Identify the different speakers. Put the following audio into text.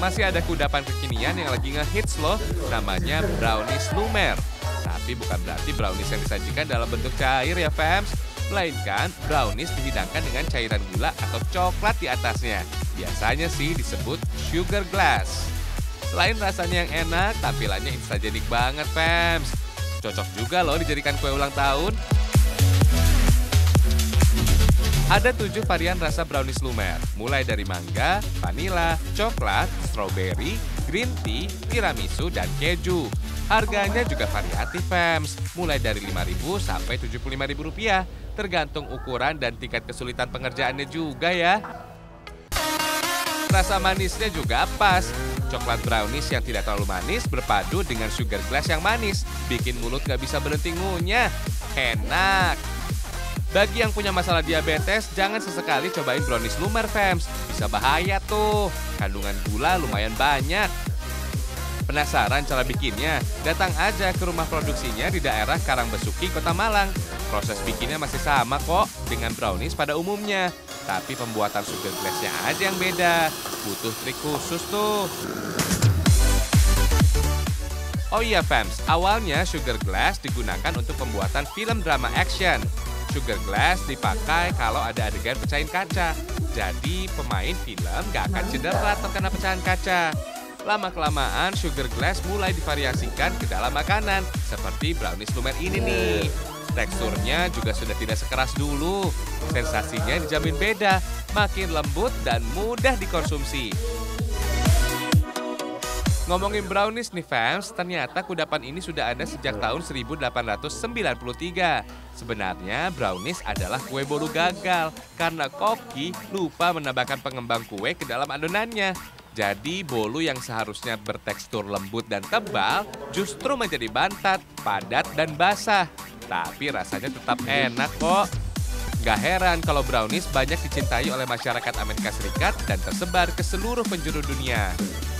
Speaker 1: masih ada kudapan kekinian yang lagi ngehits loh, namanya brownies lumer. Tapi bukan berarti brownies yang disajikan dalam bentuk cair ya fams, melainkan brownies dihidangkan dengan cairan gula atau coklat di atasnya. Biasanya sih disebut sugar glass. Selain rasanya yang enak, tampilannya instagenik banget fams. Cocok juga loh dijadikan kue ulang tahun. Ada 7 varian rasa brownies lumer, mulai dari mangga, vanila, coklat, strawberry, green tea, tiramisu, dan keju. Harganya juga variatif fams, mulai dari Rp5.000 sampai Rp75.000, tergantung ukuran dan tingkat kesulitan pengerjaannya juga ya. Rasa manisnya juga pas. Coklat brownies yang tidak terlalu manis berpadu dengan sugar glass yang manis, bikin mulut gak bisa berhenti ngunyah. Enak! Bagi yang punya masalah diabetes, jangan sesekali cobain brownies lumer fams. Bisa bahaya tuh, kandungan gula lumayan banyak. Penasaran cara bikinnya? Datang aja ke rumah produksinya di daerah Karangbesuki, Kota Malang. Proses bikinnya masih sama kok dengan brownies pada umumnya. Tapi pembuatan sugar glass-nya aja yang beda. Butuh trik khusus tuh. Oh iya fams, awalnya sugar glass digunakan untuk pembuatan film drama action. Sugar glass dipakai kalau ada adegan pecahin kaca. Jadi pemain film gak akan cedera terkena pecahan kaca. Lama-kelamaan sugar glass mulai divariasikan ke dalam makanan. Seperti brownies lumer ini nih. Teksturnya juga sudah tidak sekeras dulu. Sensasinya dijamin beda, makin lembut dan mudah dikonsumsi. Ngomongin brownies nih fans, ternyata kudapan ini sudah ada sejak tahun 1893. Sebenarnya brownies adalah kue bolu gagal karena koki lupa menambahkan pengembang kue ke dalam adonannya. Jadi bolu yang seharusnya bertekstur lembut dan tebal justru menjadi bantat, padat dan basah. Tapi rasanya tetap enak kok. Gak heran kalau brownies banyak dicintai oleh masyarakat Amerika Serikat dan tersebar ke seluruh penjuru dunia.